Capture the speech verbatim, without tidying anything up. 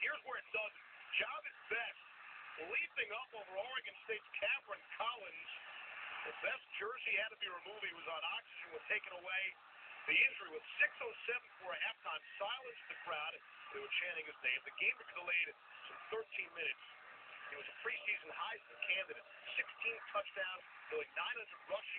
here's where it doesn't. Javis Best leaping up over Oregon State's Cameron Collins. The best jersey had to be removed. He was on oxygen, was taken away. The injury with six oh seven for a halftime silenced the crowd. They were chanting his name. The game was delayed some thirteen minutes. He was a preseason Heisman candidate. sixteen touchdowns, nearly nine hundred rushing